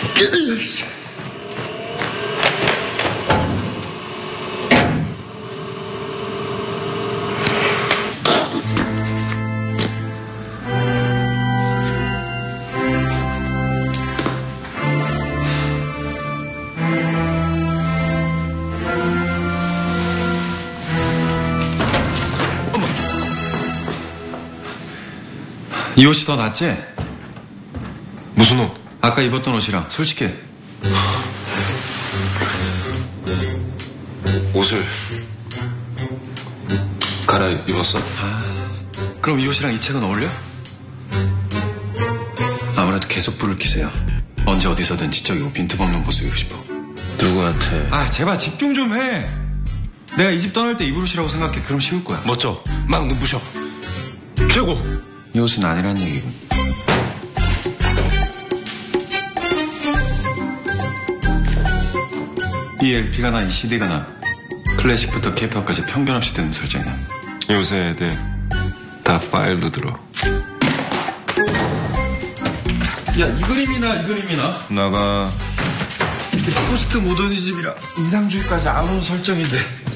이 옷이 더 낫지? 무슨 옷? 아까 입었던 옷이랑 솔직히. 옷을 갈아입었어? 그럼 이 옷이랑 이 책은 어울려? 아무래도 계속 불을 켜세요. 언제 어디서든 지적이고 빈틈없는 모습이고 싶어. 누구한테? 제발 집중 좀 해. 내가 이 집 떠날 때 입을 옷이라고 생각해. 그럼 쉬울 거야. 멋져. 막 눈부셔. 최고. 이 옷은 아니란 얘기군. 이 LP가 나, 이 CD가 나. 클래식부터 K-팝까지 편견 없이 듣는 설정이야. 요새 애들 다 파일로 들어. 야, 이 그림이나 이 그림이나. 나가. 포스트 모더니즘이랑 인상주의까지 아무 설정인데.